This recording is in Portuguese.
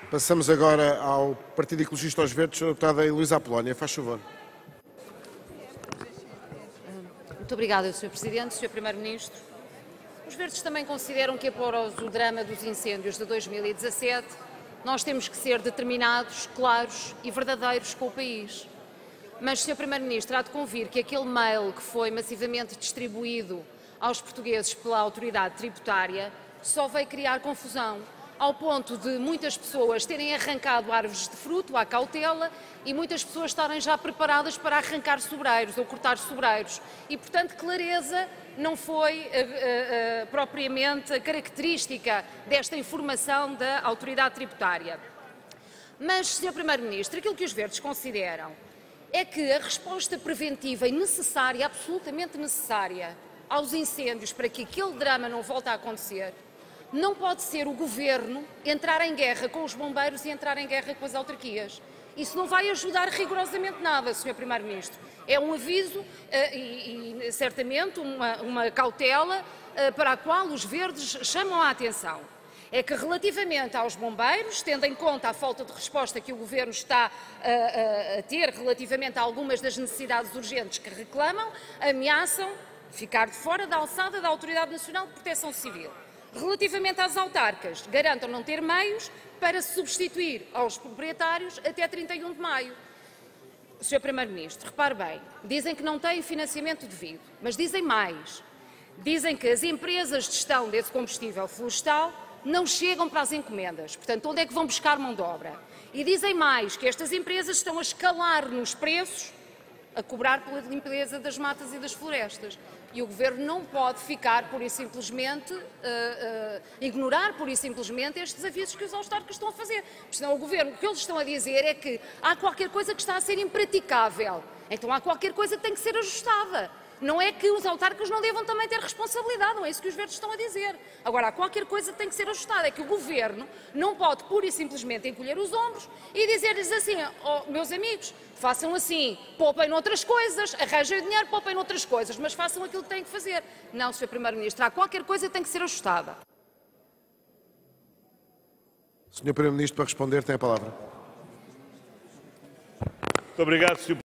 Passamos agora ao Partido Ecologista aos Verdes, a deputada Heloísa Apolónia. Faz favor. Muito obrigada, Sr. Presidente, Sr. Primeiro-Ministro. Os Verdes também consideram que, após o drama dos incêndios de 2017, nós temos que ser determinados, claros e verdadeiros com o país. Mas, Sr. Primeiro-Ministro, há de convir que aquele mail que foi massivamente distribuído aos portugueses pela autoridade tributária só veio criar confusão, ao ponto de muitas pessoas terem arrancado árvores de fruto à cautela e muitas pessoas estarem já preparadas para arrancar sobreiros ou cortar sobreiros. E, portanto, clareza não foi propriamente a característica desta informação da autoridade tributária. Mas, Sr. Primeiro-Ministro, aquilo que os Verdes consideram é que a resposta preventiva e necessária, absolutamente necessária, aos incêndios para que aquele drama não volte a acontecer, não pode ser o Governo entrar em guerra com os bombeiros e entrar em guerra com as autarquias. Isso não vai ajudar rigorosamente nada, Sr. Primeiro-Ministro. É um aviso e certamente uma cautela para a qual os Verdes chamam a atenção. É que relativamente aos bombeiros, tendo em conta a falta de resposta que o Governo está a ter relativamente a algumas das necessidades urgentes que reclamam, ameaçam ficar de fora da alçada da Autoridade Nacional de Proteção Civil. Relativamente às autarcas, garantam não ter meios para se substituir aos proprietários até 31 de maio. Sr. Primeiro-Ministro, repare bem, dizem que não têm financiamento devido, mas dizem mais. Dizem que as empresas de gestão desse combustível florestal não chegam para as encomendas. Portanto, onde é que vão buscar mão de obra? E dizem mais, que estas empresas estão a escalar nos preços, a cobrar pela limpeza das matas e das florestas. E o Governo não pode ficar, pura e simplesmente, ignorar, pura e simplesmente, estes avisos que os autarcas estão a fazer. Porque senão o Governo, o que eles estão a dizer é que há qualquer coisa que está a ser impraticável. Então há qualquer coisa que tem que ser ajustada. Não é que os autarcas não devam também ter responsabilidade, não é isso que os Verdes estão a dizer. Agora, há qualquer coisa que tem que ser ajustada, é que o Governo não pode pura e simplesmente encolher os ombros e dizer-lhes assim, oh, meus amigos, façam assim, poupem noutras coisas, arranjem dinheiro, poupem noutras coisas, mas façam aquilo que têm que fazer. Não, Sr. Primeiro-Ministro, há qualquer coisa que tem que ser ajustada. Sr. Primeiro-Ministro, para responder, tem a palavra. Muito obrigado, Sr.